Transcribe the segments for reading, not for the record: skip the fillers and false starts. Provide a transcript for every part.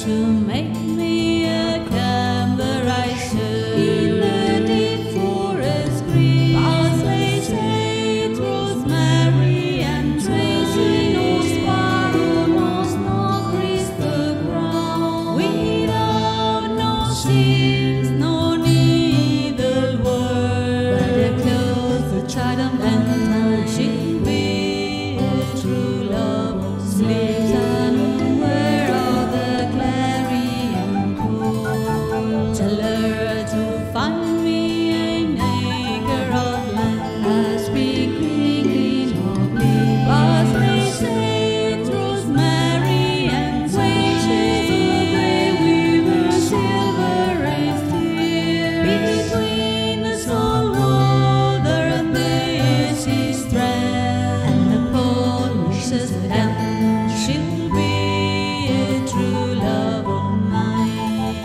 to make me a camera in the deep forest green. Parsley, sage, rosemary, and tracy, no sparrow, no snowcrease the ground. Without no sins, no needle work, but the clothes the child of Valentine, she'll be a true love, sleeps unaware of the clarion call. Tell her to find me an acre of land, a sprinkling of leaves. Parsley, sage, rosemary, and sage, a grey weaver, silver and steel. Between the salt water and the icy strand, and the polishes down, she'll be a true love of mine.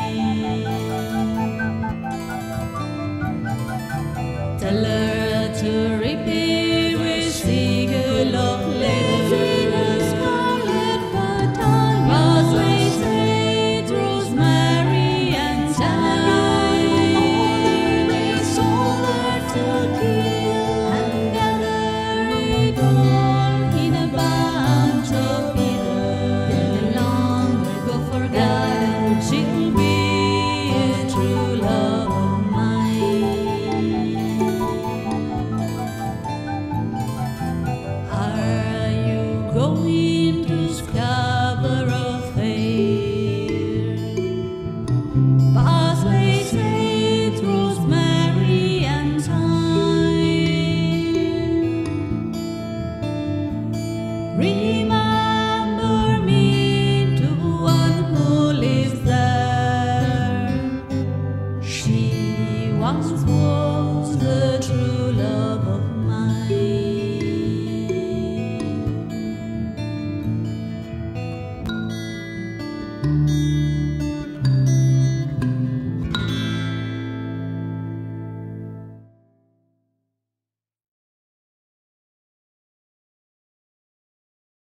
Tell her to repeat with seagull of leaves in a scarlet battalion. Parsley, sage, rosemary, and thyme, all earth to kill, and gather it all in a bunch of needles. Then the long ago forgotten, she'll be a true love of mine. Are you going to Scarbourgh fair? Parsley, sage, rosemary, and thyme. Remember me to one who lives there. She once was the true love of mine.